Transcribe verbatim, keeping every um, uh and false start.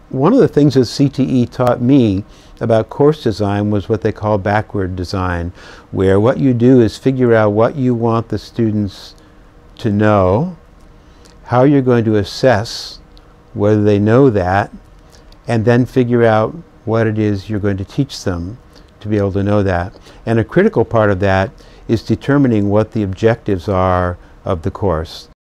one of the things that C T E taught me about course design was what they call backward design, where what you do is figure out what you want the students to know, how you're going to assess whether they know that, and then figure out what it is you're going to teach them to be able to know that. And a critical part of that is determining what the objectives are of the course.